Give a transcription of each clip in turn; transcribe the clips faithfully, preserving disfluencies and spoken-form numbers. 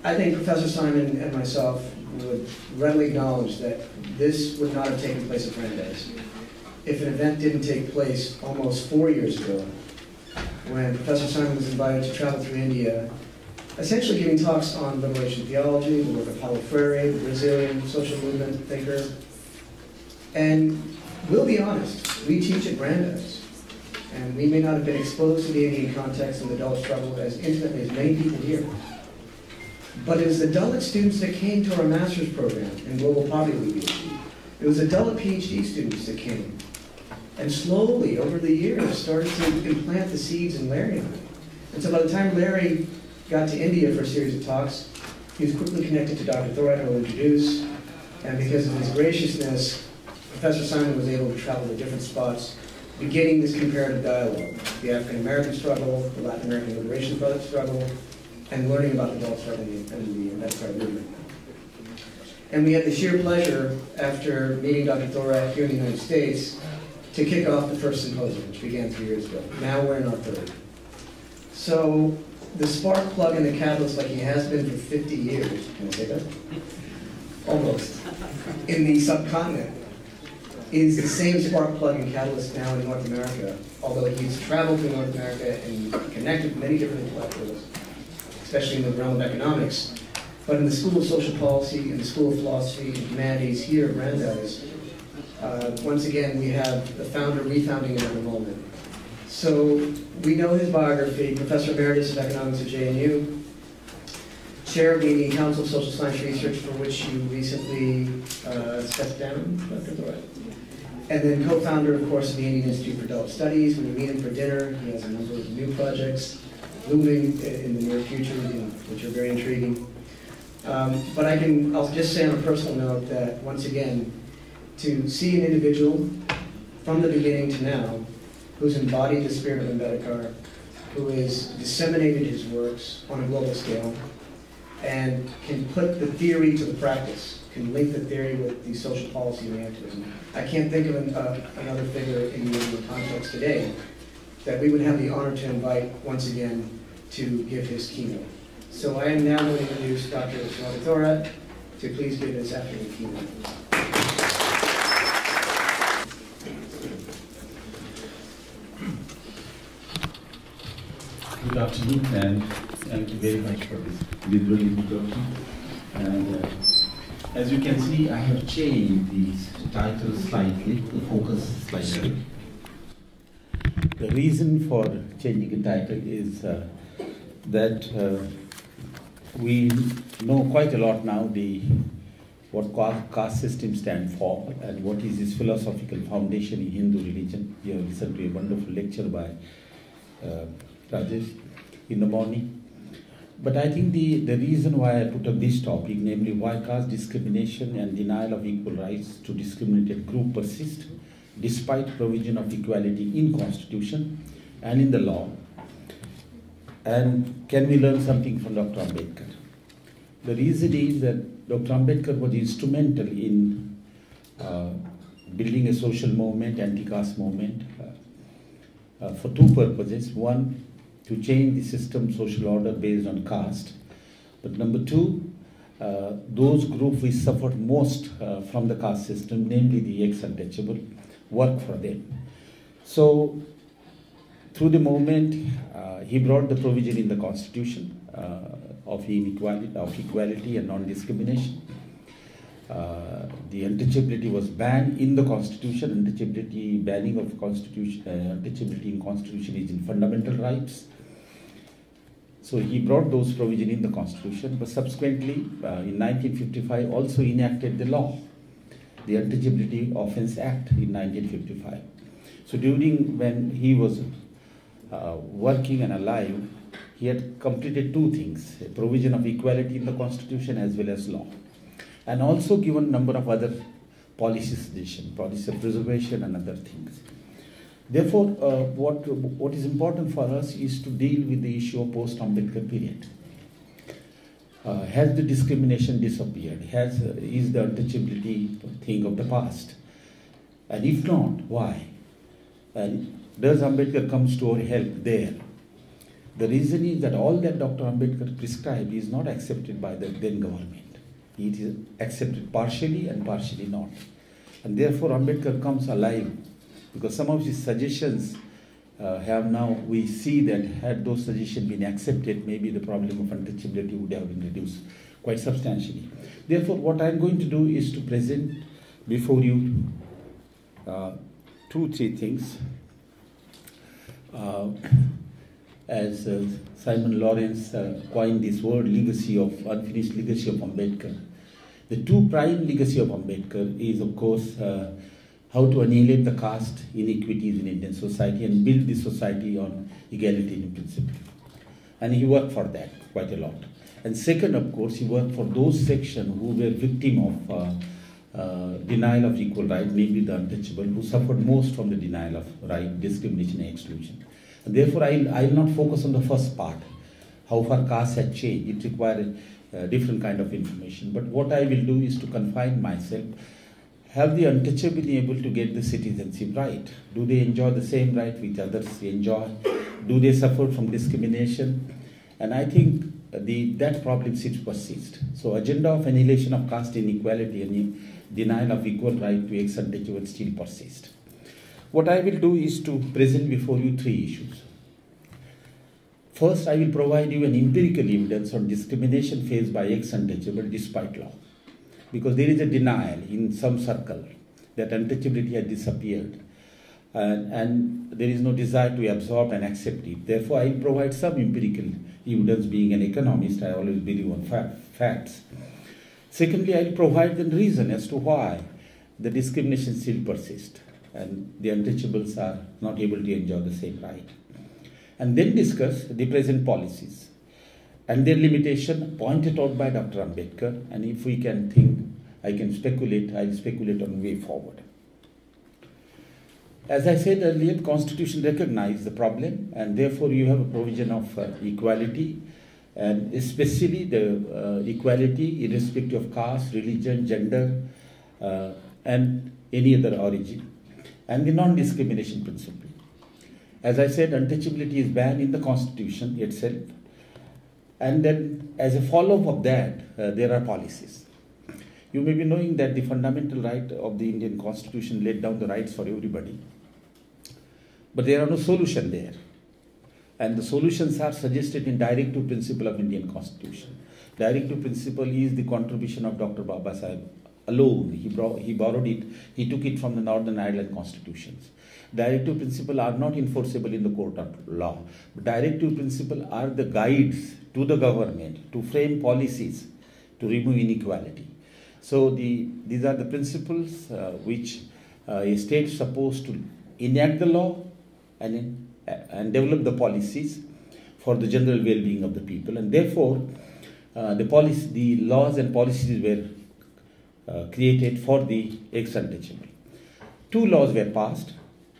I think Professor Simon and myself would readily acknowledge that this would not have taken place at Brandeis if an event didn't take place almost four years ago, when Professor Simon was invited to travel through India, essentially giving talks on liberation theology, the work of Paulo Freire, the Brazilian social movement thinker. And we'll be honest, we teach at Brandeis, and we may not have been exposed to the Indian context and the Dalit struggle as intimately as many people here. But it was the Dalit students that came to our master's program in global poverty alleviation. It was the Dalit PhD students that came, and slowly, over the years, started to implant the seeds in Larry and I. And so by the time Larry got to India for a series of talks, he was quickly connected to Doctor Thorat, who I'll introduce, and because of his graciousness, Professor Simon was able to travel to different spots, beginning this comparative dialogue, the African American struggle, the Latin American liberation struggle, and learning about the Dalit struggle and the Medicare movement. And we had the sheer pleasure, after meeting Doctor Thorat here in the United States, to kick off the first symposium, which began three years ago. Now we're in our third. So the spark plug and the catalyst, like he has been for fifty years, can I say that? Almost. In the subcontinent, is the same spark plug and catalyst now in North America, although he's traveled to North America and connected with many different intellectuals, especially in the realm of economics. But in the School of Social Policy, in the School of Philosophy and Humanities here at Brandeis, uh, once again, we have the founder refounding another moment. So we know his biography, Professor Emeritus of Economics at J N U, chair of the Indian Council of Social Science Research, for which you recently uh, stepped down, Doctor Thorat. And then co-founder, of course, of the Indian Institute for Dalit Studies. When you meet him for dinner, he has a number of new projects looming in the near future, which are very intriguing. Um, but I can, I'll just say on a personal note that, once again, to see an individual from the beginning to now who's embodied the spirit of Ambedkar, who has disseminated his works on a global scale, and can put the theory to the practice, can link the theory with the social policy and the activism. I can't think of an, uh, another figure in the Indian context today that we would have the honor to invite once again to give his keynote. So I am now going to introduce Doctor Thorat to please give his afternoon keynote. Good afternoon, and thank you very much for this liberal introduction. And uh, as you can see, I have changed the title slightly, the focus slightly. The reason for changing the title is uh, that uh, we know quite a lot now the what caste system stands for and what is its philosophical foundation in Hindu religion. We have listened to a wonderful lecture by uh, Rajesh in the morning. But I think the, the reason why I put up this topic, namely why caste discrimination and denial of equal rights to discriminated group persist despite provision of equality in Constitution and in the law. And can we learn something from Doctor Ambedkar? The reason is that Doctor Ambedkar was instrumental in uh, building a social movement, anti-caste movement, uh, uh, for two purposes. One, to change the system social order based on caste. But number two, uh, those groups which suffered most uh, from the caste system, namely the ex-untouchable, work for them. So through the movement, uh, he brought the provision in the Constitution uh, of inequality, of equality and non-discrimination. Uh, the untouchability was banned in the Constitution. Untouchability, banning of Constitution, uh, untouchability in Constitution is in fundamental rights. So he brought those provisions in the Constitution, but subsequently, uh, in nineteen fifty-five, also enacted the law, the Untouchability Offence Act in nineteen fifty-five. So during when he was uh, working and alive, he had completed two things, a provision of equality in the Constitution as well as law, and also given a number of other policy suggestions, policy of preservation and other things. Therefore, uh, what, what is important for us is to deal with the issue of post-Ambedkar period. Uh, has the discrimination disappeared? Has, uh, is the untouchability thing of the past? And if not, why? And does Ambedkar comes to our help there? The reason is that all that Doctor Ambedkar prescribed is not accepted by the then government. It is accepted partially and partially not. And therefore Ambedkar comes alive, because some of his suggestions uh, have now, we see that had those suggestions been accepted, maybe the problem of untouchability would have been reduced quite substantially. Therefore, what I am going to do is to present before you uh, two, three things. Uh, as uh, Simon Lawrence uh, coined this word, legacy of, unfinished legacy of Ambedkar. The two prime legacy of Ambedkar is, of course, uh, how to annihilate the caste inequities in Indian society and build the society on egalitarian principle. And he worked for that quite a lot. And second, of course, he worked for those sections who were victim of uh, uh, denial of equal right, namely the untouchable, who suffered most from the denial of right, discrimination and exclusion. And therefore, I will not focus on the first part, how far caste had changed. It requires a different kind of information. But what I will do is to confine myself. Have the untouchable been able to get the citizenship right? Do they enjoy the same right which others enjoy? Do they suffer from discrimination? And I think the, that problem still persists. So agenda of annihilation of caste inequality and denial of equal right to ex-untouchable still persist. What I will do is to present before you three issues. First, I will provide you an empirical evidence on discrimination faced by ex-untouchable despite law. Because there is a denial in some circle that untouchability has disappeared, and, and there is no desire to absorb and accept it. Therefore, I will provide some empirical evidence. Being an economist, I always believe on fa facts. Secondly, I will provide the reason as to why the discrimination still persists and the untouchables are not able to enjoy the same right. And then discuss the present policies and their limitation pointed out by Doctor Ambedkar, and if we can think, I can speculate, I will speculate on the way forward. As I said earlier, the Constitution recognizes the problem, and therefore you have a provision of uh, equality, and especially the uh, equality irrespective of caste, religion, gender, uh, and any other origin, and the non-discrimination principle. As I said, untouchability is banned in the Constitution itself. And then, as a follow-up of that, uh, there are policies. You may be knowing that the fundamental right of the Indian Constitution laid down the rights for everybody. But there are no solutions there. And the solutions are suggested in Directive Principle of Indian Constitution. Directive Principle is the contribution of Doctor Baba Sahib alone. He, brought, he borrowed it, he took it from the Northern Ireland constitutions. Directive principles are not enforceable in the court of law. Directive principles are the guides to the government to frame policies to remove inequality. So the, these are the principles uh, which uh, a state is supposed to enact the law and, in, uh, and develop the policies for the general well-being of the people. And therefore, uh, the, policy, the laws and policies were uh, created for the ex-untouchable. Two laws were passed.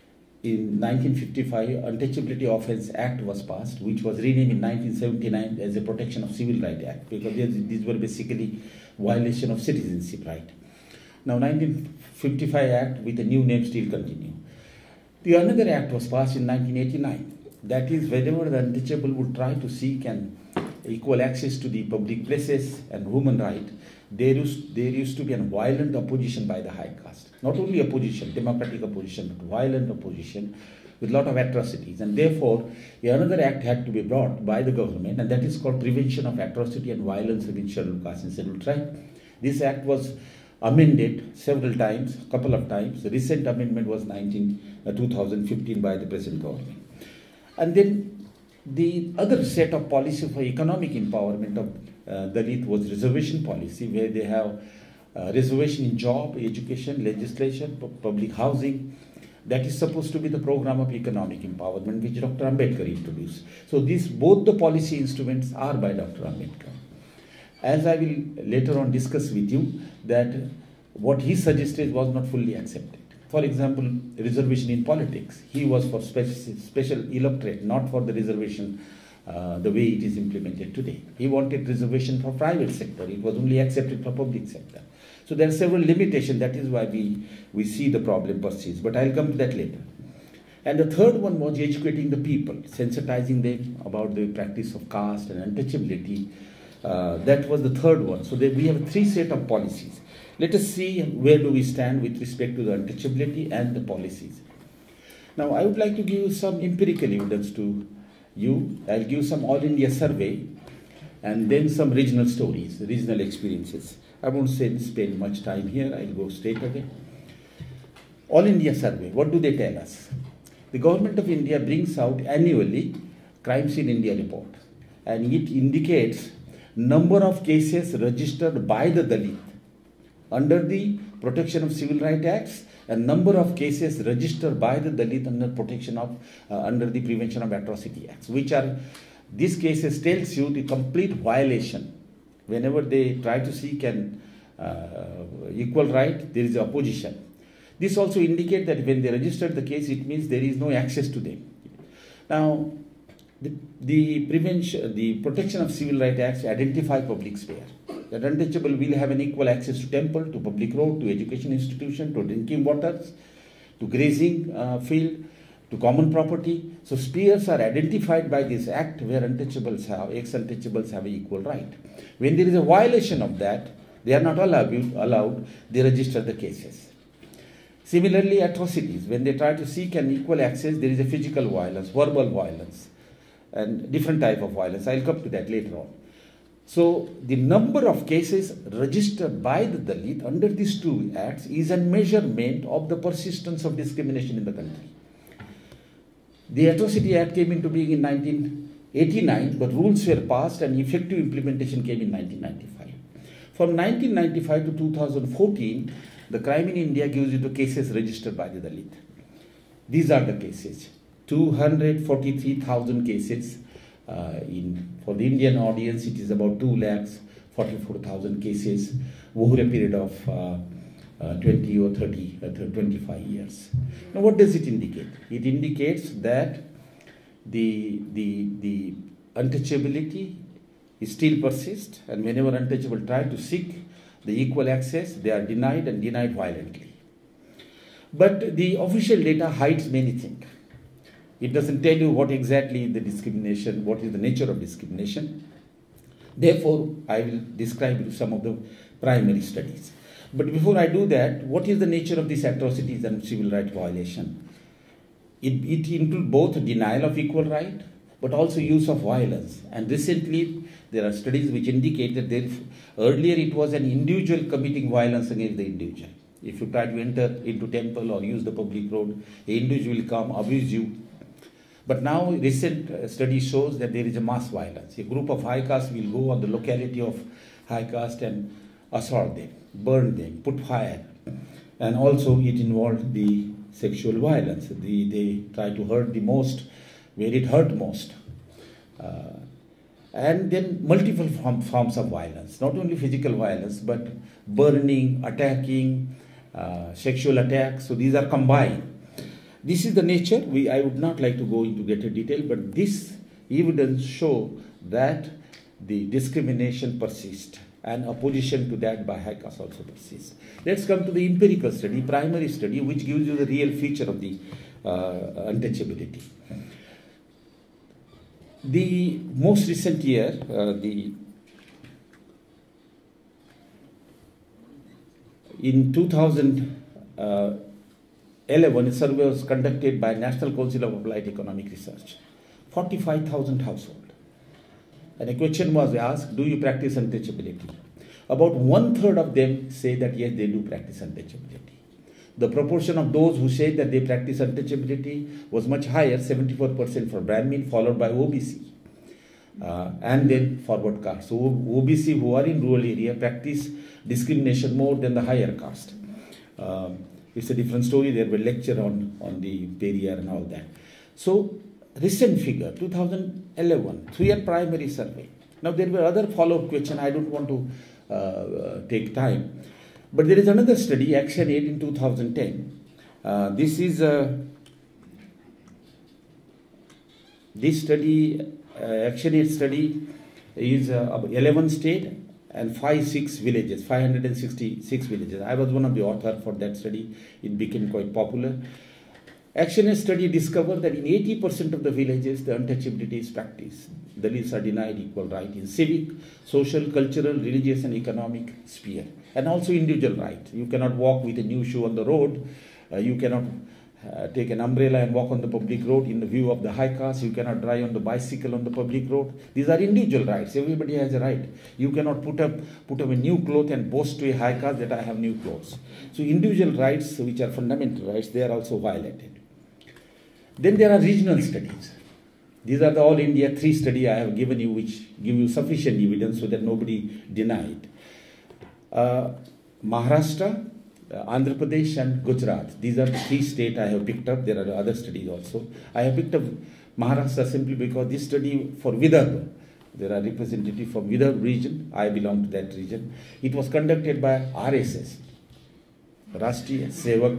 In nineteen fifty-five, Untouchability Offence Act was passed, which was renamed in nineteen seventy-nine as the Protection of Civil Rights Act, because these were basically violation of citizenship right. Now, nineteen fifty-five Act with a new name still continue. The another act was passed in nineteen eighty-nine. That is, whenever the untouchable would try to seek an equal access to the public places and human right, there used, there used to be a violent opposition by the high caste. Not only opposition, democratic opposition, but violent opposition with a lot of atrocities. And therefore, another act had to be brought by the government, and that is called Prevention of Atrocity and Violence Against Scheduled Caste and Scheduled Tribe. This act was amended several times, a couple of times. The recent amendment was nineteen, uh, two thousand fifteen by the present government. And then the other set of policy for economic empowerment of uh, Dalit was reservation policy, where they have uh, reservation in job, education, legislation, public housing. That is supposed to be the program of economic empowerment which Doctor Ambedkar introduced. So these, both the policy instruments are by Doctor Ambedkar. As I will later on discuss with you, that what he suggested was not fully accepted. For example, reservation in politics. He was for special, special electorate, not for the reservation uh, the way it is implemented today. He wanted reservation for private sector. It was only accepted for public sector. So there are several limitations. That is why we, we see the problem persists. But I'll come to that later. And the third one was educating the people, sensitizing them about the practice of caste and untouchability. Uh, that was the third one. So that we have a three set of policies. Let us see where do we stand with respect to the untouchability and the policies. Now, I would like to give you some empirical evidence to you. I'll give some All India survey and then some regional stories, regional experiences. I won't say, spend much time here. I'll go straight away. All India survey, what do they tell us? The government of India brings out annually Crimes in India report, and it indicates number of cases registered by the Dalit under the Protection of Civil Rights Acts and number of cases registered by the Dalit under protection of uh, under the Prevention of Atrocity Acts, which are, these cases tells you the complete violation. Whenever they try to seek an uh, equal right, there is opposition. This also indicates that when they registered the case, it means there is no access to them. Now, the, the prevention, the Protection of Civil Rights Acts identify public sphere. That untouchable will have an equal access to temple, to public road, to education institution, to drinking waters, to grazing uh, field, to common property. So spheres are identified by this act where untouchables have, ex-untouchables have an equal right. When there is a violation of that, they are not allowed, allowed, they register the cases. Similarly, atrocities, when they try to seek an equal access, there is a physical violence, verbal violence, and different type of violence. I'll come to that later on. So, the number of cases registered by the Dalit under these two acts is a measurement of the persistence of discrimination in the country. The Atrocity Act came into being in nineteen eighty-nine, but rules were passed and effective implementation came in nineteen ninety-five. From nineteen ninety-five to two thousand fourteen, the crime in India gives you the cases registered by the Dalit. These are the cases. two hundred forty-three thousand cases. Uh, in, for the Indian audience, it is about two lakhs forty-four thousand cases over a period of uh, uh, twenty or thirty, uh, twenty-five years. Now, what does it indicate? It indicates that the, the, the untouchability is still persists, and whenever untouchable try to seek the equal access, they are denied and denied violently. But the official data hides many things. It doesn't tell you what exactly the discrimination, what is the nature of discrimination. Therefore, I will describe you some of the primary studies. But before I do that, what is the nature of these atrocities and civil rights violation? It, it includes both denial of equal right, but also use of violence. And recently, there are studies which indicate that there, earlier it was an individual committing violence against the individual. If you try to enter into temple or use the public road, the individual will come, abuse you. But now recent study shows that there is a mass violence. A group of high caste will go on the locality of high caste and assault them, burn them, put fire. And also it involved the sexual violence. The, they try to hurt the most where it hurt most. Uh, and then multiple form, forms of violence, not only physical violence, but burning, attacking, uh, sexual attacks. So these are combined. This is the nature. We, I would not like to go into greater detail, but this evidence show that the discrimination persists and opposition to that by high caste also persists. Let's come to the empirical study, primary study, which gives you the real feature of the uh, untouchability. The most recent year, uh, the in two thousand eleven, a survey was conducted by National Council of Applied Economic Research, forty-five thousand households. And a question was asked, do you practice untouchability? About one third of them say that yes, they do practice untouchability. The proportion of those who said that they practice untouchability was much higher, seventy-four percent for Brahmin, followed by O B C. Uh, and then forward caste. So O B C who are in rural area practice discrimination more than the higher caste. Um, it's a different story. There were lecture on, on the barrier and all that. So recent figure, two thousand eleven, three-year primary survey. Now there were other follow-up questions. I don't want to uh, uh, take time. But there is another study, Action eight in two thousand ten. Uh, this is a, this study, uh, Action eight study is uh, eleven states and five, six villages, five hundred sixty-six villages. I was one of the authors for that study. It became quite popular. Action and study discovered that in eighty percent of the villages, the untouchability is practiced. Dalits are denied equal right in civic, social, cultural, religious, and economic sphere. And also individual right. You cannot walk with a new shoe on the road. Uh, you cannot uh, take an umbrella and walk on the public road in the view of the high caste. You cannot drive on the bicycle on the public road. These are individual rights. Everybody has a right. You cannot put up, put up a new cloth and boast to a high caste that I have new clothes. So individual rights, which are fundamental rights, they are also violated. Then there are regional studies. These are the all India three studies I have given you, which give you sufficient evidence so that nobody denied. Uh, Maharashtra, uh, Andhra Pradesh and Gujarat. These are the three states I have picked up. There are other studies also. I have picked up Maharashtra simply because this study for Vidarbha, there are representatives from Vidarbha region. I belong to that region. It was conducted by R S S, Rashtriya Sevak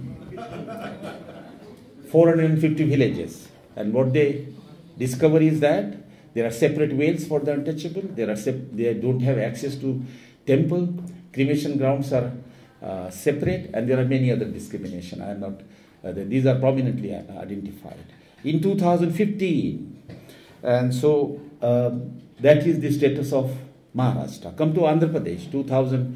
Sangh. four hundred fifty villages. And what they discover is that there are separate wells for the untouchable. There are they don't have access to temple. Cremation grounds are uh, separate, and there are many other discrimination. I am not. Uh, these are prominently identified in two thousand fifteen, and so um, that is the status of Maharashtra. Come to Andhra Pradesh, two thousand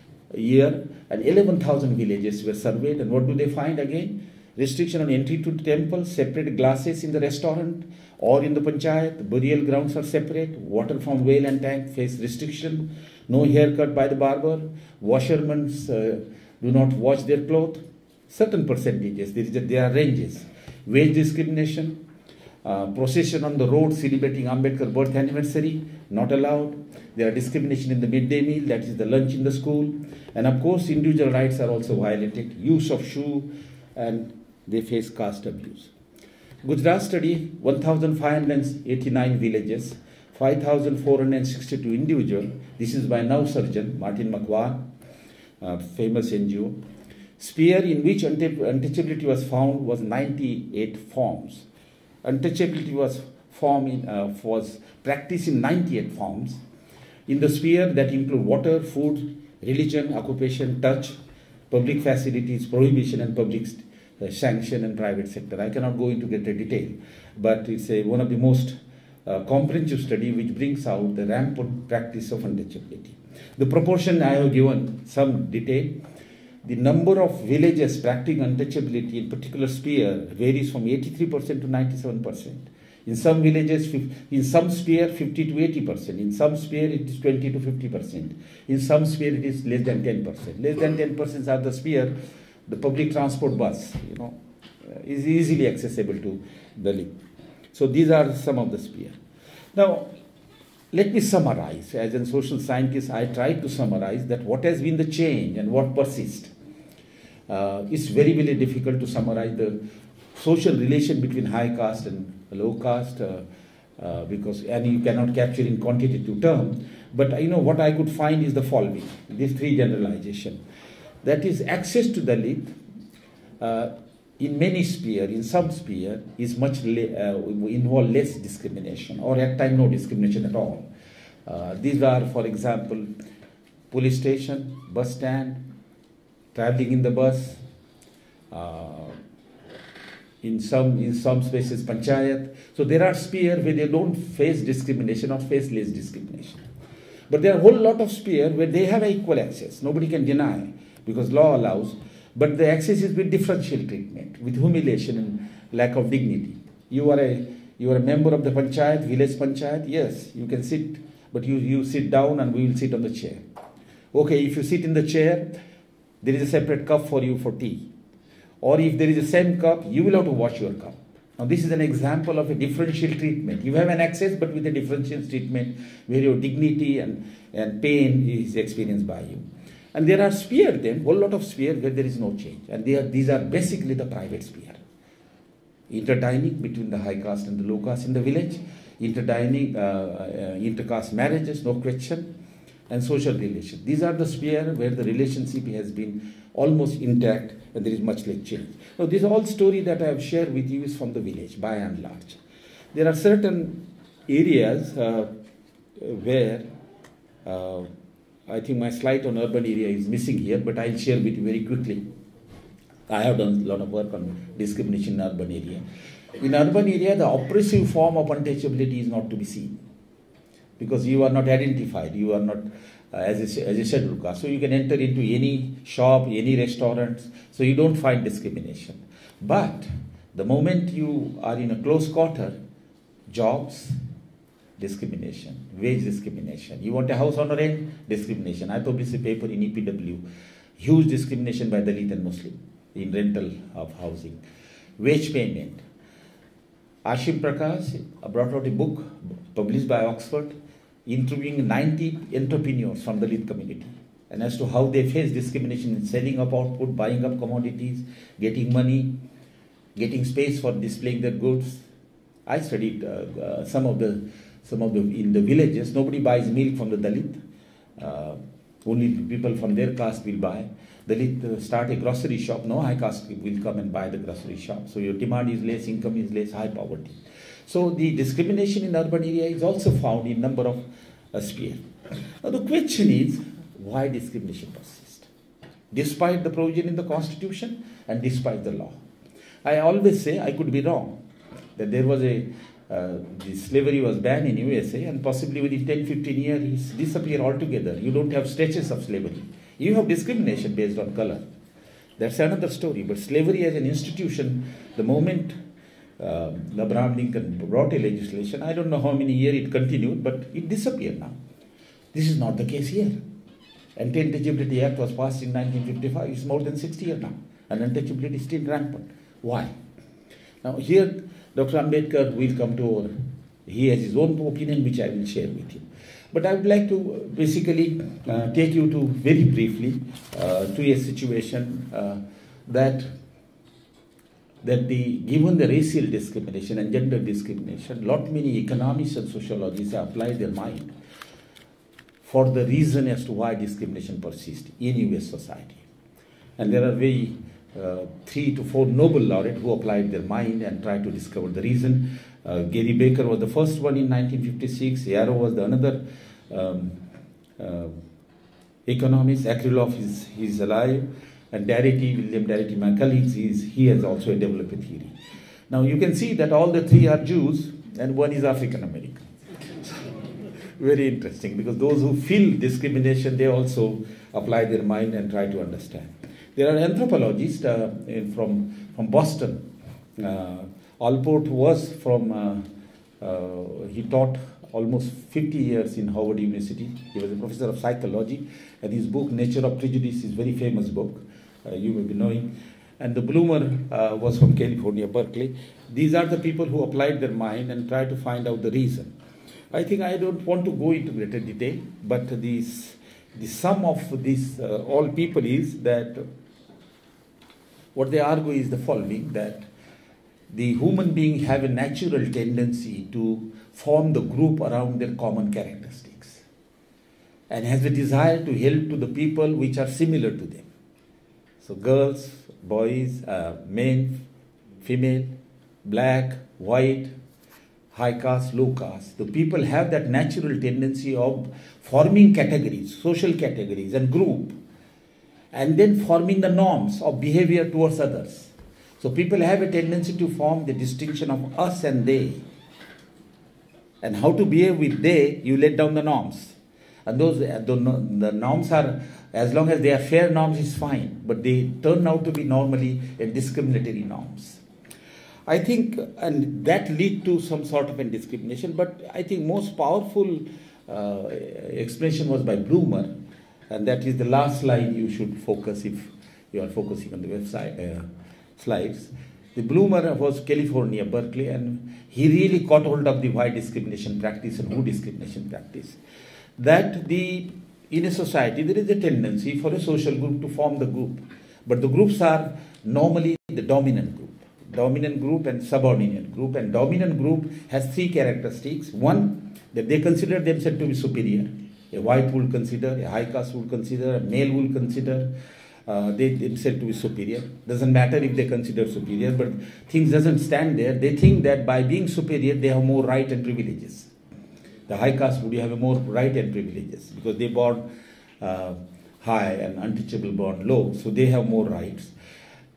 year, and eleven thousand villages were surveyed, and what do they find again? Restriction on entry to the temple, separate glasses in the restaurant or in the panchayat, burial grounds are separate, water from well and tank face restriction, no haircut by the barber, washermen uh, do not wash their clothes, certain percentages, there, is a, there are ranges, wage discrimination, uh, procession on the road celebrating Ambedkar birth anniversary, not allowed, there are discrimination in the midday meal, that is the lunch in the school, and of course individual rights are also violated, use of shoe, and they face caste abuse. Gujarat study, one thousand five hundred eighty-nine villages, five thousand four hundred sixty-two individuals. This is by now surgeon Martin McGuire, uh, famous N G O. Sphere in which untouchability was found was ninety-eight forms. Untouchability was formed in, uh, was practiced in ninety-eight forms. In the sphere that include water, food, religion, occupation, touch, public facilities, prohibition, and public uh, sanction and private sector. I cannot go into greater detail, but it's a, one of the most uh, comprehensive study which brings out the rampant practice of untouchability. The proportion I have given some detail. The number of villages practicing untouchability in particular sphere varies from eighty-three percent to ninety-seven percent. In some villages, in some sphere, fifty to eighty percent. In some sphere, it is twenty to fifty percent. In some sphere, it is less than ten percent. Less than ten percent are the sphere, the public transport bus, you know, uh, is easily accessible to Dalit. So these are some of the sphere. Now, let me summarize. As a social scientist, I try to summarize that what has been the change and what persists. Uh, it's very, very difficult to summarize the social relation between high caste and low caste uh, uh, because and you cannot capture in quantitative terms. But uh, you know what I could find is the following: these three generalization. That is, access to Dalit uh, in many sphere, in some sphere, is much le uh, involve less discrimination, or at times no discrimination at all. Uh, these are, for example, police station, bus stand, traveling in the bus, uh, in some in some spaces panchayat. So there are spheres where they don't face discrimination or face less discrimination. But there are a whole lot of spheres where they have equal access. Nobody can deny because law allows. But the access is with differential treatment, with humiliation and lack of dignity. You are a you are a member of the panchayat, village panchayat. Yes, you can sit, but you you sit down and we will sit on the chair. Okay, if you sit in the chair, there is a separate cup for you for tea. Or if there is a same cup, you will have to wash your cup. Now this is an example of a differential treatment. You have an access, but with a differential treatment where your dignity and, and pain is experienced by you. And there are spheres then, whole lot of spheres where there is no change. And they are, these are basically the private sphere. Interdining between the high caste and the low caste in the village. Interdining, uh, uh, intercaste marriages, no question. And social relations. These are the spheres where the relationship has been almost intact and there is much less change. Now, this whole story that I have shared with you is from the village, by and large. There are certain areas uh, where, uh, I think my slide on urban area is missing here, but I'll share with you very quickly. I have done a lot of work on discrimination in urban area. In urban area, the oppressive form of untouchability is not to be seen, because you are not identified, you are not uh, as, a, as a scheduled caste. So you can enter into any shop, any restaurant, so you don't find discrimination. But the moment you are in a close quarter, jobs, discrimination, wage discrimination. You want a house on rent, discrimination. I published a paper in E P W, huge discrimination by Dalit and Muslim in rental of housing. Wage payment. Ashim Prakash brought out a book published by Oxford, interviewing ninety entrepreneurs from the Dalit community, and as to how they face discrimination in selling up output, buying up commodities, getting money, getting space for displaying their goods. I studied uh, uh, some of the some of the in the villages. Nobody buys milk from the Dalit. Uh, only people from their caste will buy. Dalit uh, start a grocery shop. No high caste will come and buy the grocery shop. So your demand is less, income is less, high poverty. So the discrimination in urban area is also found in number of uh, spheres. Now the question is, why discrimination persists, despite the provision in the constitution and despite the law? I always say, I could be wrong, that there was a uh, the slavery was banned in U S A, and possibly within ten to fifteen years it's disappeared altogether. You don't have stretches of slavery. You have discrimination based on color. That's another story. But slavery as an institution, the moment uh, Abraham Lincoln brought a legislation, I don't know how many years it continued, but it disappeared now. This is not the case here. Anti-Untouchability Act was passed in nineteen fifty-five. It's more than sixty years now, and untouchability is still rampant. Why? Now here, Doctor Ambedkar will come to our, he has his own opinion, which I will share with you. But I would like to basically uh, take you to very briefly uh, to a situation uh, that that the given the racial discrimination and gender discrimination, lot many economists and sociologists have applied their mind for the reason as to why discrimination persists in U S society. And there are very uh, three to four Nobel laureates who applied their mind and tried to discover the reason. Uh, Gary Baker was the first one in nineteen fifty-six. Yarrow was the another um, uh, economist. Akrylov is he's alive, and Darity, William Darity, my colleagues, is he has also developed a theory. Now you can see that all the three are Jews, and one is African American. Very interesting, because those who feel discrimination, they also apply their mind and try to understand. There are anthropologists uh, in, from from Boston. Uh, Allport was from, uh, uh, he taught almost fifty years in Howard University. He was a professor of psychology, and his book, Nature of Prejudice, is a very famous book, uh, you may be knowing. And the Bloomer uh, was from California, Berkeley. These are the people who applied their mind and tried to find out the reason. I think I don't want to go into greater detail, but this, the sum of these uh, all people is that what they argue is the following, that the human beings have a natural tendency to form the group around their common characteristics and has a desire to help to the people which are similar to them. So girls, boys, uh, men, female, black, white, high caste, low caste. The people have that natural tendency of forming categories, social categories and group, and then forming the norms of behavior towards others. So people have a tendency to form the distinction of us and they. And how to behave with they, you let down the norms. And those the, the norms are, as long as they are fair norms, is fine. But they turn out to be normally a discriminatory norms. I think, and that lead to some sort of a discrimination. But I think most powerful uh, explanation was by Bloomer. And that is the last slide you should focus if you are focusing on the website. Uh, slides. The Bloomer was California, Berkeley, and he really caught hold of the why discrimination practice and who discrimination practice. That the in a society there is a tendency for a social group to form the group, but the groups are normally the dominant group, dominant group and subordinate group, and dominant group has three characteristics. One, that they consider themselves to be superior. A white will consider, a high caste will consider, a male will consider. Uh, they themselves to be superior. Doesn't matter if they consider superior, but things doesn't stand there. They think that by being superior, they have more right and privileges. The high caste would have more right and privileges because they born uh, high and untouchable born low, so they have more rights.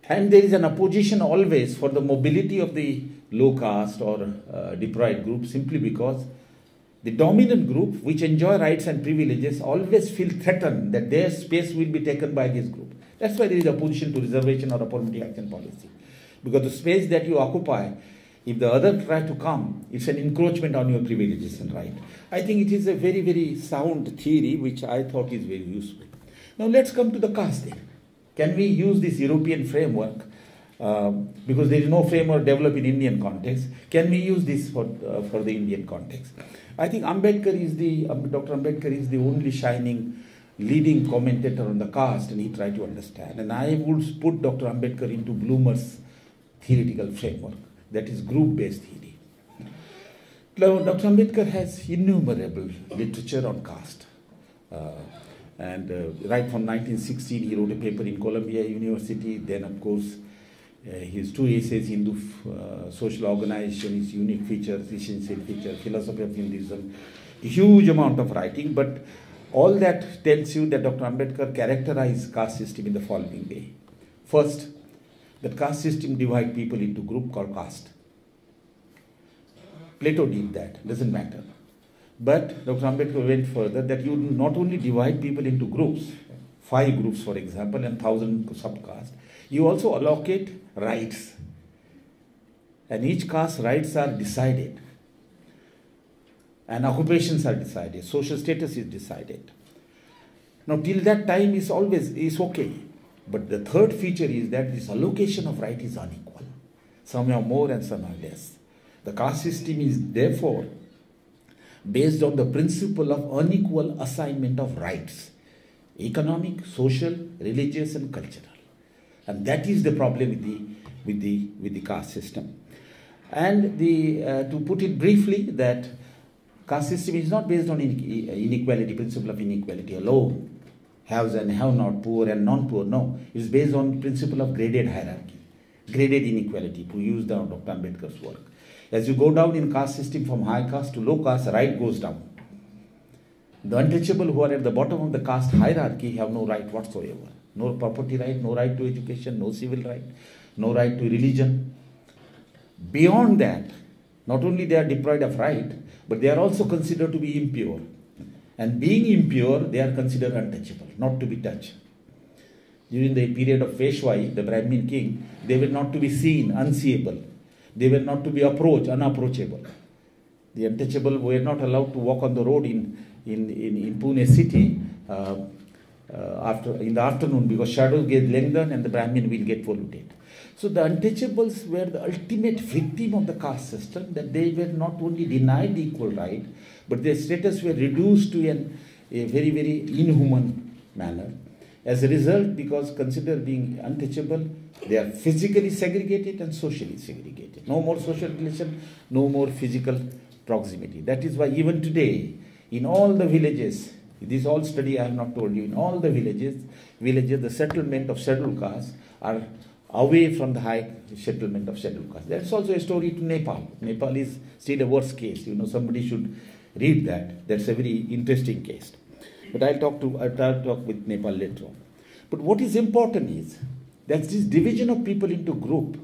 And there is an opposition always for the mobility of the low caste or uh, deprived group, simply because the dominant group, which enjoy rights and privileges, always feel threatened that their space will be taken by this group. That's why there is opposition to reservation or affirmative action policy. Because the space that you occupy, if the other try to come, it's an encroachment on your privileges and right. I think it is a very, very sound theory which I thought is very useful. Now let's come to the caste then. Can we use this European framework, uh, because there is no framework developed in Indian context, can we use this for, uh, for the Indian context? I think Ambedkar is the, um, Doctor Ambedkar is the only shining leading commentator on the caste, and he tried to understand. And I would put Doctor Ambedkar into Bloomer's theoretical framework, that is group-based theory. Now, Doctor Ambedkar has innumerable literature on caste. Uh, and uh, right from nineteen sixteen, he wrote a paper in Columbia University. Then, of course, uh, his two essays, Hindu uh, social organization, its unique features, essential features, philosophy of Hinduism, a huge amount of writing. But all that tells you that Doctor Ambedkar characterized caste system in the following way. First, that caste system divides people into group called caste. Plato did that, doesn't matter. But Doctor Ambedkar went further, that you not only divide people into groups, five groups for example, and thousand subcastes, you also allocate rights. And each caste rights are decided. And occupations are decided, social status is decided. Now till that time is always is okay. But the third feature is that this allocation of right is unequal. Some are more and some are less. The caste system is therefore based on the principle of unequal assignment of rights, economic, social, religious and cultural. And that is the problem with the, with the, with the caste system. And the, uh, to put it briefly, that caste system is not based on inequality, principle of inequality alone. Haves and have not, poor and non-poor, no. It's based on principle of graded hierarchy, graded inequality, to use the Doctor Ambedkar's work. As you go down in caste system from high caste to low caste, right goes down. The untouchable who are at the bottom of the caste hierarchy have no right whatsoever. No property right, no right to education, no civil right, no right to religion. Beyond that, not only they are deprived of right, but they are also considered to be impure. And being impure, they are considered untouchable, not to be touched. During the period of Peshwai, the Brahmin king, they were not to be seen, unseeable. They were not to be approached, unapproachable. The untouchable were not allowed to walk on the road in, in, in, in Pune city uh, uh, after, in the afternoon, because shadows get lengthened and the Brahmin will get polluted. So the untouchables were the ultimate victim of the caste system, that they were not only denied the equal right, but their status were reduced to an, a very, very inhuman manner. As a result, because considered being untouchable, they are physically segregated and socially segregated. No more social relation, no more physical proximity. That is why even today, in all the villages, this all study I have not told you, in all the villages, villages, the settlement of scheduled castes are away from the high settlement of scheduled castes. That's also a story to Nepal. Nepal is still a worse case. You know, somebody should read that. That's a very interesting case. But I'll talk to I'll talk with Nepal later on. But what is important is that this division of people into group,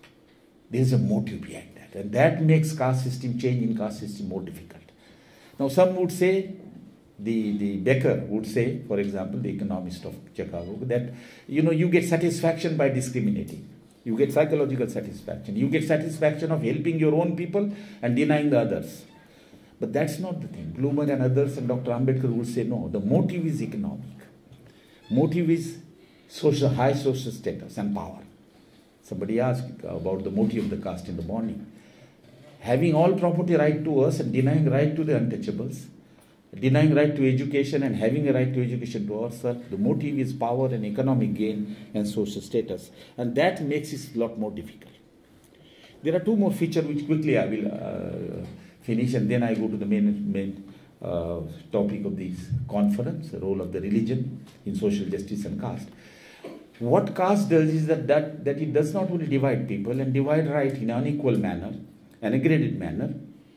there is a motive behind that, and that makes caste system change in caste system more difficult. Now, some would say, the the Becker would say, for example, the economist of Chicago, that you know you get satisfaction by discriminating. You get psychological satisfaction. You get satisfaction of helping your own people and denying the others. But that's not the thing. Bloomer and others and Doctor Ambedkar would say, no, the motive is economic. Motive is social, high social status and power. Somebody asked about the motive of the caste in the morning. Having all property right to us and denying right to the untouchables, denying right to education and having a right to education to ourselves, the motive is power and economic gain and social status. And that makes it a lot more difficult. There are two more features which quickly I will uh, finish, and then I go to the main, main uh, topic of this conference, the role of the religion in social justice and caste. What caste does is that, that, that it does not only divide people and divide right in an unequal manner, an aggregated manner,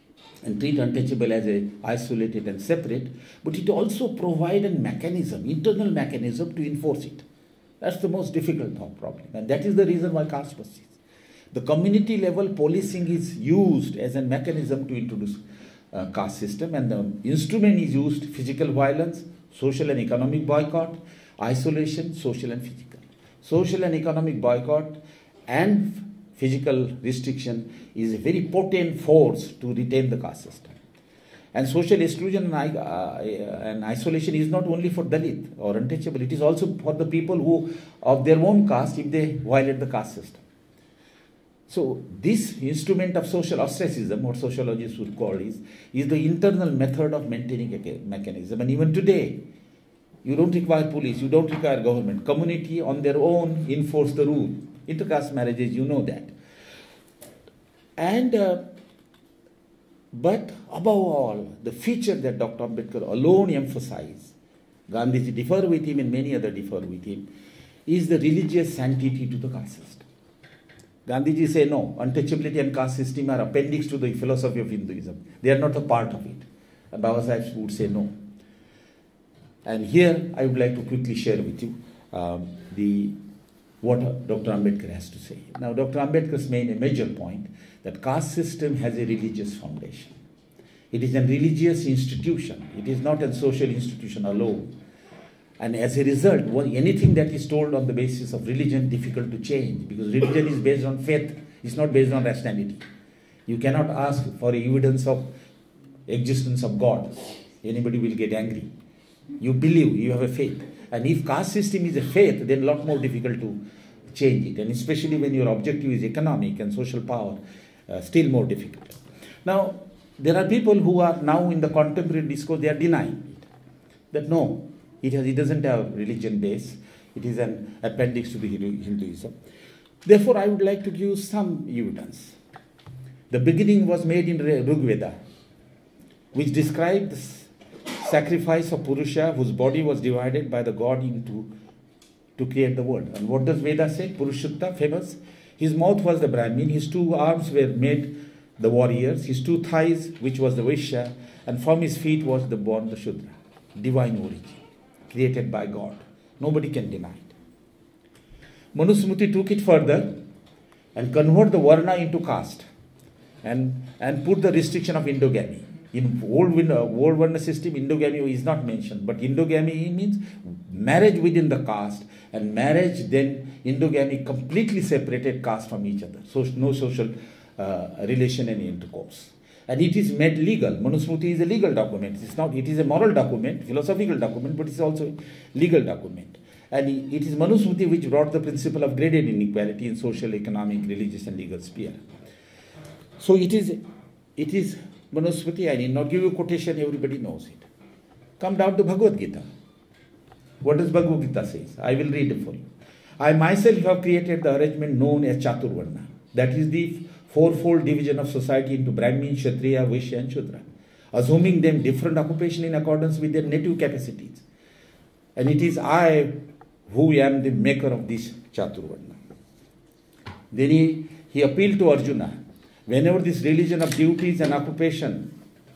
and treat untouchable as a isolated and separate, but it also provides a mechanism, internal mechanism to enforce it. That's the most difficult problem. And that is the reason why caste persists. The community level policing is used as a mechanism to introduce uh, caste system, and the instrument is used: physical violence, social and economic boycott, isolation, social and physical. Social and economic boycott and physical restriction is a very potent force to retain the caste system. And social exclusion and, uh, and isolation is not only for Dalit or untouchable, it is also for the people who, of their own caste, if they violate the caste system. So this instrument of social ostracism, what sociologists would call is, is the internal method of maintaining a mechanism. And even today, you don't require police, you don't require government. Community on their own enforce the rule. Intercaste marriages, you know that. And, uh, but above all, the feature that Doctor Ambedkar alone emphasized, Gandhiji differed with him and many others differed with him, is the religious sanctity to the caste system. Gandhiji say no, untouchability and caste system are appendix to the philosophy of Hinduism. They are not a part of it. And Baba Sahib would say no. And here I would like to quickly share with you um, the what Doctor Ambedkar has to say. Now, Doctor Ambedkar's made a major point that caste system has a religious foundation. It is a religious institution. It is not a social institution alone. And as a result, anything that is told on the basis of religion is difficult to change, because religion is based on faith. It's not based on rationality. You cannot ask for evidence of existence of God. Anybody will get angry. You believe, you have a faith. And if caste system is a faith, then a lot more difficult to change it. And especially when your objective is economic and social power, uh, still more difficult. Now, there are people who are now in the contemporary discourse, they are denying it. That no, it, has, it doesn't have religion base. It is an appendix to the Hinduism. Therefore, I would like to give some evidence. The beginning was made in Rig Veda, which described the sacrifice of Purusha, whose body was divided by the god into to create the world. And what does Veda say? Purushutta, famous. His mouth was the Brahmin, his two arms were made the warriors, his two thighs, which was the Vaishya, and from his feet was the born the Shudra. Divine origin, created by God. Nobody can deny it. Manusmriti took it further and converted the Varna into caste and, and put the restriction of endogamy. In old, old Varna system, endogamy is not mentioned, but endogamy means marriage within the caste, and marriage then endogamy completely separated caste from each other. So no social uh, relation and intercourse. And it is made legal. Manusmriti is a legal document. It's not, it is a moral document, philosophical document, but it's also a legal document. And it is Manusmriti which brought the principle of graded inequality in social, economic, religious and legal sphere. So it is, it is Manusmriti. I need not give you a quotation, everybody knows it. Come down to Bhagavad Gita. What does Bhagavad Gita say? I will read it for you. I myself have created the arrangement known as Chaturvarna. That is the fourfold division of society into Brahmin, Kshatriya, Vaishya and Shudra, assuming them different occupation in accordance with their native capacities. And it is I who am the maker of this Chaturvarna. Then he, he appealed to Arjuna. Whenever this religion of duties and occupation,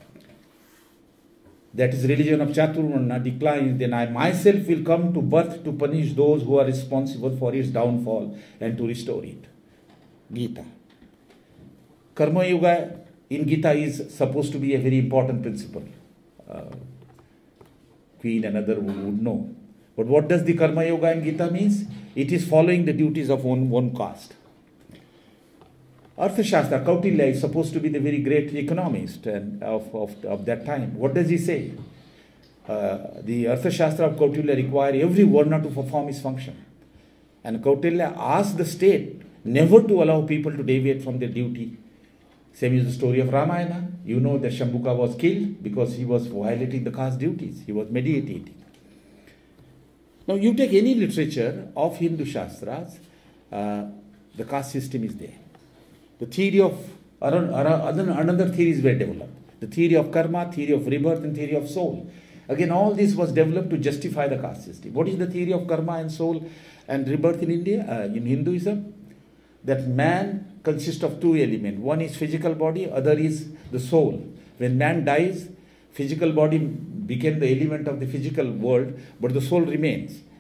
that is religion of Chaturvarna, declines, then I myself will come to birth to punish those who are responsible for its downfall and to restore it. Gita. Karma Yoga in Gita is supposed to be a very important principle. Uh, Queen and other would know. But what does the Karma Yoga in Gita means? It is following the duties of one, one caste. Arthashastra, Kautilya is supposed to be the very great economist and of, of, of that time. What does he say? Uh, the Arthashastra of Kautilya require every Varna to perform his function. And Kautilya asked the state never to allow people to deviate from their duty. Same is the story of Ramayana. You know that Shambhuka was killed because he was violating the caste duties. He was meditating. Now you take any literature of Hindu Shastras, uh, the caste system is there. The theory of, another theories were developed. The theory of karma, theory of rebirth and theory of soul. Again, all this was developed to justify the caste system. What is the theory of karma and soul and rebirth in India, uh, in Hinduism? That man consists of two elements. One is physical body, other is the soul. When man dies, physical body became the element of the physical world, but the soul remains.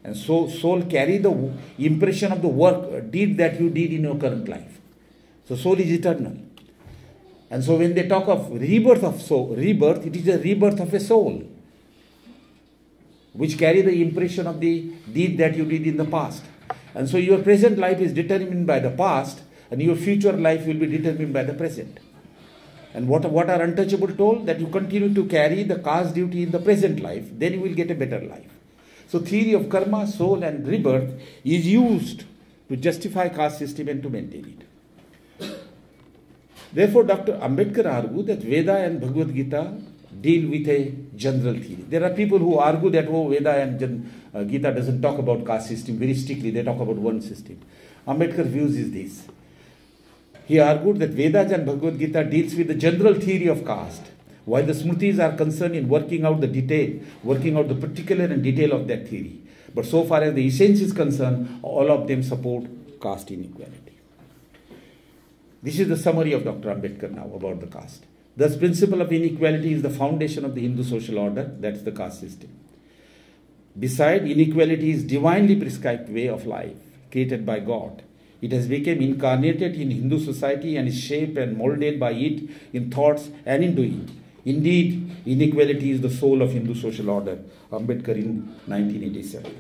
And so soul carry the impression of the work, deed that you did in your current life. So soul is eternal. And so when they talk of rebirth of soul, rebirth, it is a rebirth of a soul, which carry the impression of the deed that you did in the past. And so your present life is determined by the past, and your future life will be determined by the present. And what, what are untouchable told? That you continue to carry the caste duty in the present life, then you will get a better life. So theory of karma, soul and rebirth is used to justify caste system and to maintain it. Therefore, Doctor Ambedkar argued that Veda and Bhagavad Gita deal with a general theory. There are people who argue that, oh, Veda and Jan, uh, Gita doesn't talk about caste system very strictly, they talk about one system. Ambedkar's views is this. He argued that Vedas and Bhagavad Gita deals with the general theory of caste, while the Smritis are concerned in working out the detail, working out the particular and detail of that theory. But so far as the essence is concerned, all of them support caste inequality. This is the summary of Doctor Ambedkar now about the caste. Thus, principle of inequality is the foundation of the Hindu social order, that's the caste system. Besides, inequality is divinely prescribed way of life created by God. It has become incarnated in Hindu society and is shaped and molded by it in thoughts and in doing. Indeed, inequality is the soul of Hindu social order, Ambedkar in nineteen eighty-seven.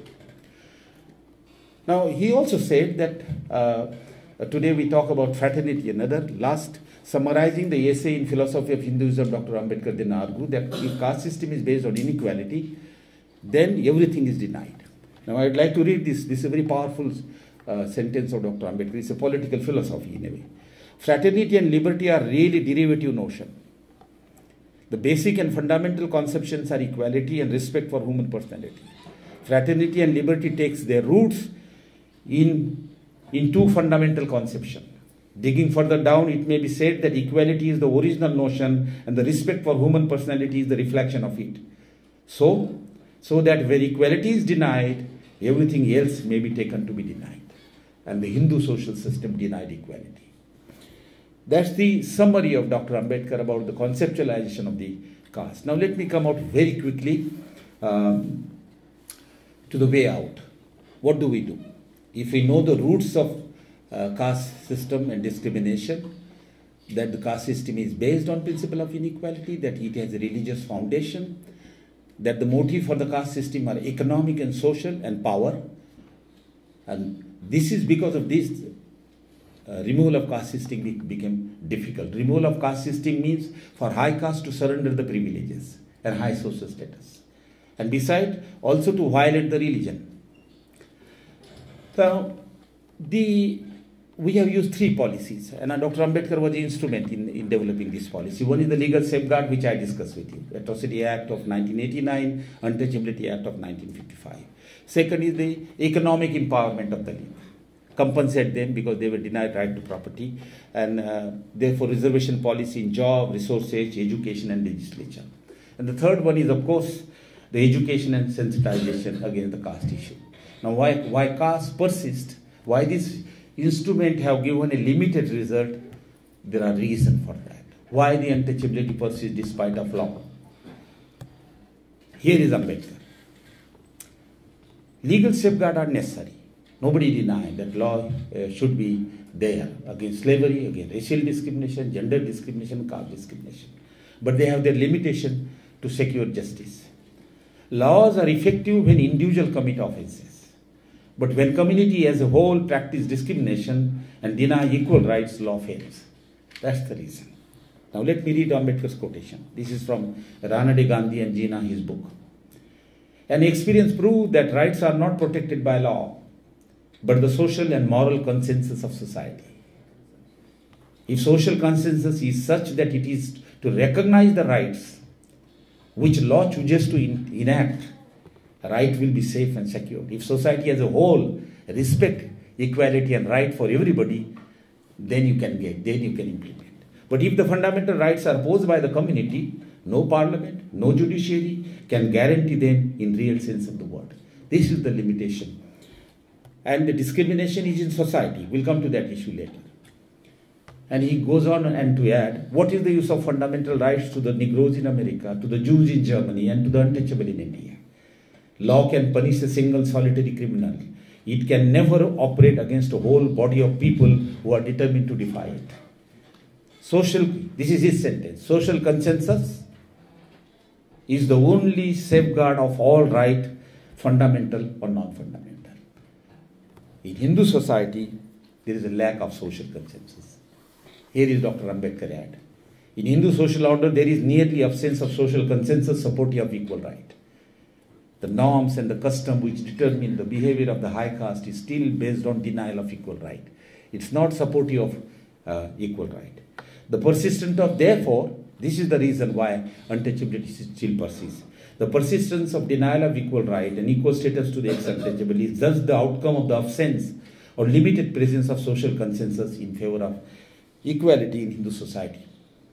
Now, he also said that uh, today we talk about fraternity. Another last, summarizing the essay in Philosophy of Hinduism, Doctor Ambedkar then argued that if caste system is based on inequality, then everything is denied. Now, I would like to read this. This is a very powerful uh, sentence of Doctor Ambedkar. It's a political philosophy in a way. Fraternity and liberty are really derivative notion. The basic and fundamental conceptions are equality and respect for human personality. Fraternity and liberty takes their roots in, in two fundamental conceptions. Digging further down, it may be said that equality is the original notion and the respect for human personality is the reflection of it. So, so that where equality is denied, everything else may be taken to be denied. And the Hindu social system denied equality. That's the summary of Doctor Ambedkar about the conceptualization of the caste. Now let me come out very quickly um, to the way out. What do we do? If we know the roots of uh, caste system and discrimination, that the caste system is based on principle of inequality, that it has a religious foundation, that the motive for the caste system are economic and social and power, and this is because of this Uh, removal of caste system became difficult. Removal of caste system means for high caste to surrender the privileges and high social status. And besides, also to violate the religion. So, the, we have used three policies, and Doctor Ambedkar was the instrument in, in developing this policy. One is the legal safeguard, which I discussed with you, Atrocity Act of nineteen eighty-nine, Untouchability Act of nineteen fifty-five. Second is the economic empowerment of the league. Compensate them because they were denied right to property, and uh, therefore reservation policy in job, resources, education and legislature. And the third one is, of course, the education and sensitization against the caste issue. Now, why, why caste persist? Why this instrument have given a limited result? There are reasons for that. Why the untouchability persists despite of law? Here is Ambedkar. Legal safeguards are necessary. Nobody denied that law uh, should be there against slavery, against racial discrimination, gender discrimination, caste discrimination. But they have their limitation to secure justice. Laws are effective when individuals commit offenses. But when community as a whole practice discrimination and deny equal rights, law fails. That's the reason. Now let me read Ambedkar's quotation. This is from Ranade Gandhi and Jinnah, his book. An experience proved that rights are not protected by law, but the social and moral consensus of society. If social consensus is such that it is to recognize the rights which law chooses to in enact, right will be safe and secure. If society as a whole respect equality and right for everybody, then you can get, then you can implement. But if the fundamental rights are opposed by the community, no parliament, no judiciary can guarantee them in real sense of the word. This is the limitation. And the discrimination is in society. We'll come to that issue later. And he goes on and to add, what is the use of fundamental rights to the Negroes in America, to the Jews in Germany, and to the untouchable in India? Law can punish a single solitary criminal. It can never operate against a whole body of people who are determined to defy it. Social, this is his sentence, social consensus is the only safeguard of all right, fundamental or non-fundamental. In Hindu society, there is a lack of social consensus. Here is Doctor Ambedkar add. In Hindu social order, there is nearly absence of social consensus supportive of equal right. The norms and the custom which determine the behavior of the high caste is still based on denial of equal right. It's not supportive of uh, equal right. The persistence of, therefore, this is the reason why untouchability still persists. The persistence of denial of equal right and equal status to the untouchable is thus the outcome of the absence or limited presence of social consensus in favor of equality in Hindu society.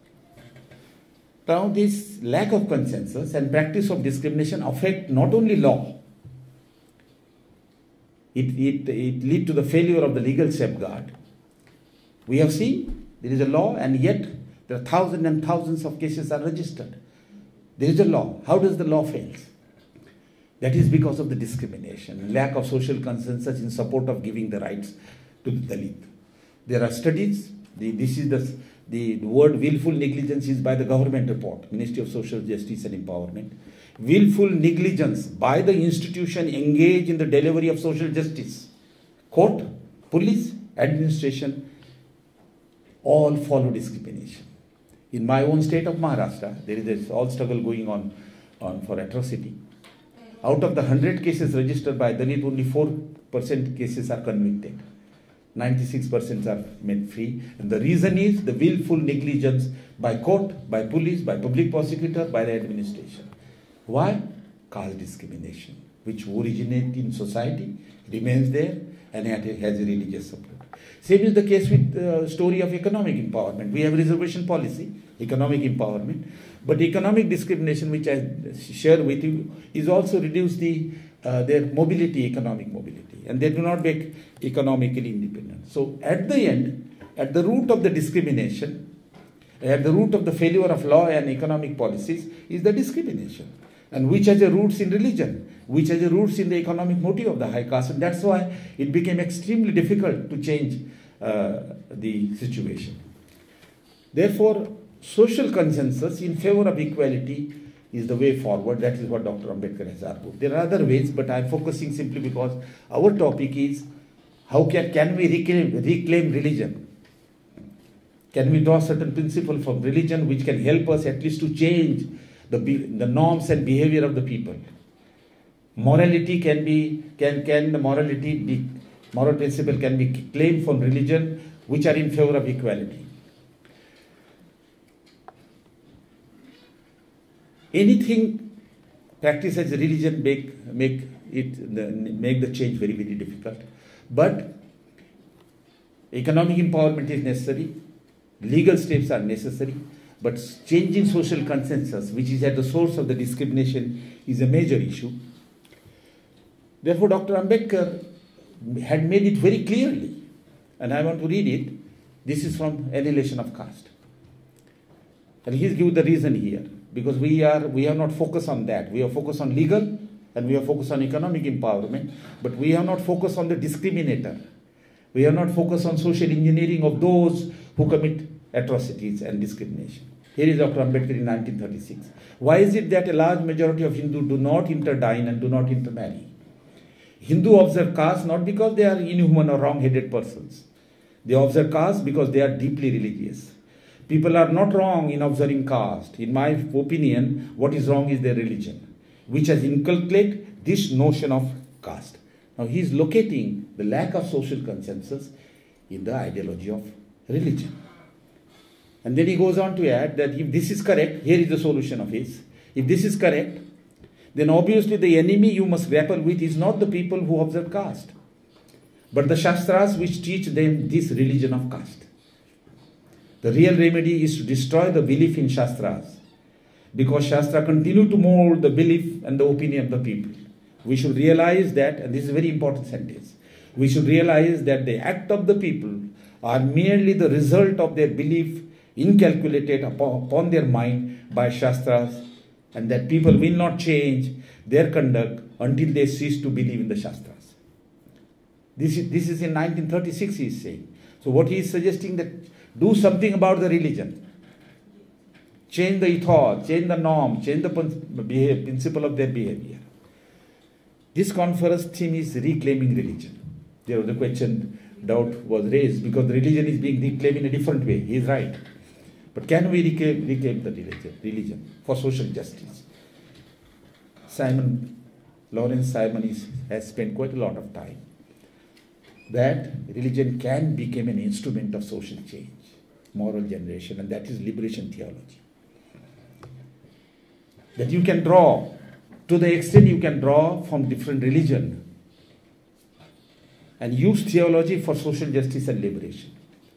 Now, this lack of consensus and practice of discrimination affect not only law, it, it, it lead to the failure of the legal safeguard. We have seen there is a law and yet there are thousands and thousands of cases are registered. There is a law. How does the law fail? That is because of the discrimination, lack of social consensus in support of giving the rights to the Dalit. There are studies, the, this is the The, the word willful negligence is by the government report, Ministry of Social Justice and Empowerment. Willful negligence by the institution engaged in the delivery of social justice. Court, police, administration, all follow discrimination. In my own state of Maharashtra, there is a all struggle going on, on for atrocity. Out of the one hundred cases registered by Dalit, only four percent cases are convicted. ninety-six percent are made free. And the reason is the willful negligence by court, by police, by public prosecutor, by the administration. Why? Caste discrimination, which originates in society, remains there, and has a religious support. Same is the case with the story of economic empowerment. We have reservation policy, economic empowerment, but economic discrimination, which I share with you, is also reduce the uh, their mobility, economic mobility, and they do not make economically independent. So at the end, at the root of the discrimination, at the root of the failure of law and economic policies is the discrimination, and which has a roots in religion, which has a roots in the economic motive of the high caste, and that's why it became extremely difficult to change uh, the situation. Therefore, social consensus in favor of equality is the way forward. That is what Doctor Ambedkar has argued. There are other ways, but I am focusing simply because our topic is how can, can we reclaim, reclaim religion? Can we draw certain principles from religion which can help us at least to change the, the norms and behavior of the people? Morality can be, can, can the morality be, moral principle can be claimed from religion which are in favor of equality. Anything practiced as a religion make, make, it, the, make the change very, very difficult. But economic empowerment is necessary, legal steps are necessary, but changing social consensus, which is at the source of the discrimination, is a major issue. Therefore, Doctor Ambedkar had made it very clearly, and I want to read it. This is from Annihilation of Caste. And he's given the reason here. Because we are we are not focused on that. We are focused on legal and we are focused on economic empowerment, but we are not focused on the discriminator. We are not focused on social engineering of those who commit atrocities and discrimination. Here is Doctor Ambedkar in nineteen thirty-six. Why is it that a large majority of Hindus do not interdine and do not intermarry? Hindu observe caste not because they are inhuman or wrong-headed persons. They observe caste because they are deeply religious. People are not wrong in observing caste. In my opinion, what is wrong is their religion, which has inculcated this notion of caste. Now he is locating the lack of social consensus in the ideology of religion. And then he goes on to add that if this is correct, here is the solution of his. If this is correct, then obviously the enemy you must grapple with is not the people who observe caste, but the Shastras which teach them this religion of caste. The real remedy is to destroy the belief in Shastras, because Shastra continue to mold the belief and the opinion of the people. We should realize that, and this is a very important sentence, we should realize that the act of the people are merely the result of their belief inculcated upon, upon their mind by Shastras and that people will not change their conduct until they cease to believe in the Shastras. This is, this is in nineteen thirty-six he is saying. So what he is suggesting, that do something about the religion. Change the ethos, change the norm, change the behavior, principle of their behavior. This conference theme is reclaiming religion. There was a question, doubt was raised, because the religion is being reclaimed in a different way. He is right. But can we reclaim, reclaim the religion, religion for social justice? Simon, Lawrence Simon is, has spent quite a lot of time. That religion can become an instrument of social change, moral generation, and that is liberation theology. That you can draw, to the extent you can draw from different religion and use theology for social justice and liberation.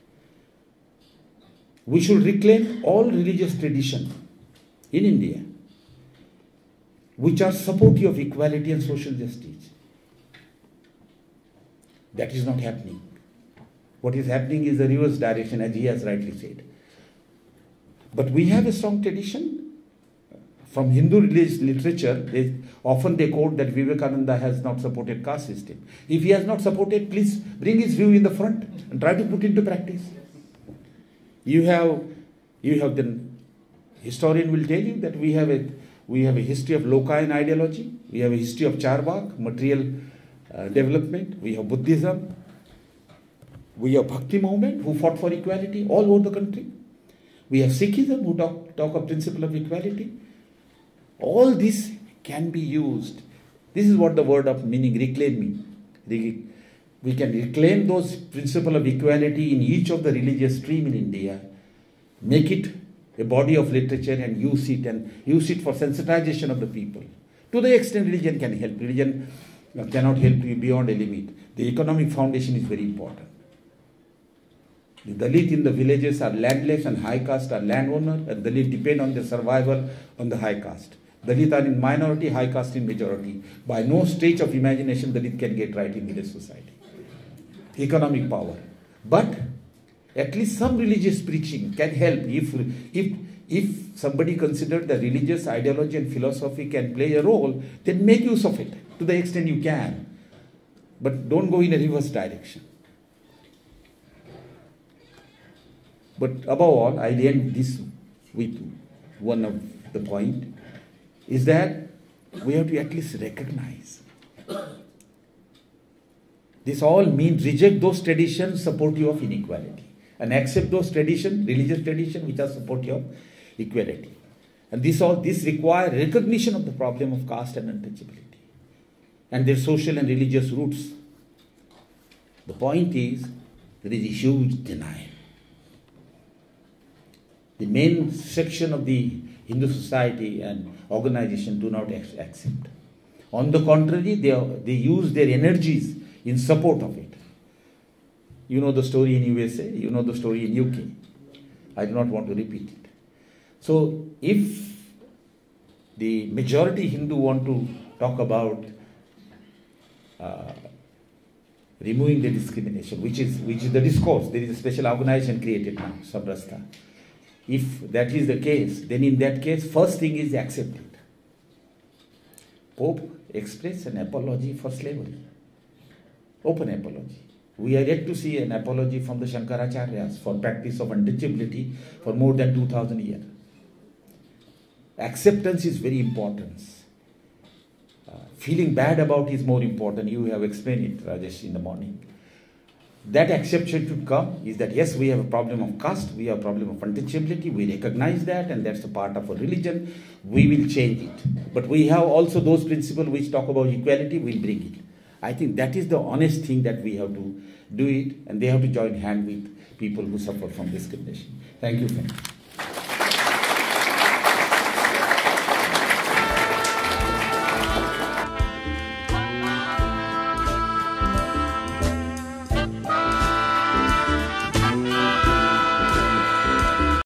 We should reclaim all religious traditions in India which are supportive of equality and social justice. That is not happening. What is happening is the reverse direction, as he has rightly said. But we have a strong tradition. From Hindu religious literature, they, often they quote that Vivekananda has not supported caste system. If he has not supported, please bring his view in the front and try to put into practice. You have, you have the historian will tell you that we have a we have a history of Lokayan ideology. We have a history of Charvak, material uh, development. We have Buddhism. We have Bhakti movement who fought for equality all over the country. We have Sikhism who talk talk of principle of equality. All this can be used. This is what the word of meaning, reclaiming. We can reclaim those principles of equality in each of the religious stream in India, make it a body of literature and use it and use it for sensitization of the people. To the extent religion can help. Religion cannot help you beyond a limit. The economic foundation is very important. The Dalit in the villages are landless and high caste are landowner, and Dalit depend on their survival on the high caste. Dalit are in minority, high caste in majority. By no stretch of imagination Dalit can get right in village society. Economic power. But at least some religious preaching can help. If, if, if somebody considers that religious ideology and philosophy can play a role, then make use of it to the extent you can. But don't go in a reverse direction. But above all, I'll end this with one of the point, is that we have to at least recognize. This all means reject those traditions supportive of inequality and accept those traditions, religious traditions, which are supportive of equality. And this all this requires recognition of the problem of caste and untouchability and their social and religious roots. The point is, there is a huge denial. The main section of the Hindu society and organization do not accept. On the contrary, they, are, they use their energies in support of it. You know the story in U S A, you know the story in U K. I do not want to repeat it. So if the majority Hindu want to talk about uh, removing the discrimination, which is, which is the discourse, there is a special organization created now, Sabrasta. If that is the case, then in that case, first thing is accept it. Pope expressed an apology for slavery. Open apology. We are yet to see an apology from the Shankaracharyas for practice of untouchability for more than two thousand years. Acceptance is very important. Uh, feeling bad about it is more important. You have explained it, Rajesh, in the morning. That acceptance should come is that yes, we have a problem of caste, we have a problem of untouchability, we recognize that, and that's a part of our religion. We will change it. But we have also those principles which talk about equality, we'll bring it. I think that is the honest thing that we have to do it, and they have to join hand with people who suffer from discrimination. Thank you, friend.